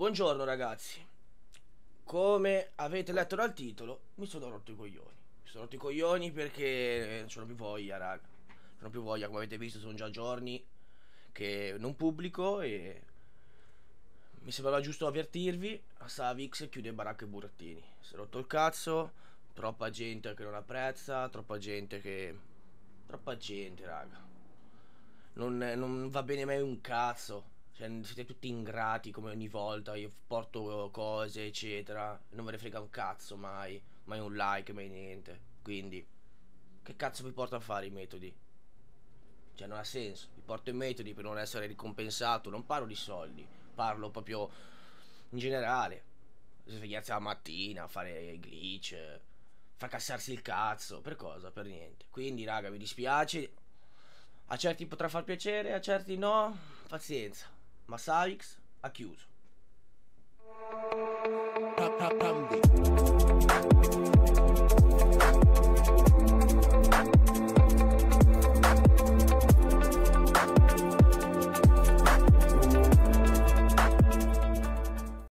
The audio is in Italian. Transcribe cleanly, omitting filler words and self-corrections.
Buongiorno ragazzi, come avete letto dal titolo, mi sono rotto i coglioni. Mi sono rotto i coglioni perché non ho più voglia, raga. Non ho più voglia, come avete visto sono già giorni che non pubblico e mi sembrava giusto avvertirvi. Savix chiude baracca e burattini. Si è rotto il cazzo, troppa gente che non apprezza, troppa gente che... Troppa gente, raga. Non va bene mai un cazzo. Cioè, siete tutti ingrati come ogni volta. Io porto cose, eccetera. Non ve ne frega un cazzo mai. Mai un like, mai niente. Quindi, che cazzo vi porta a fare i metodi? Cioè, non ha senso. Vi porto i metodi per non essere ricompensato. Non parlo di soldi. Parlo proprio in generale. Svegliarsi la mattina, fare i glitch. Fracassarsi il cazzo. Per cosa? Per niente. Quindi, raga, mi dispiace. A certi potrà far piacere, a certi no. Pazienza. Ma Savix ha chiuso.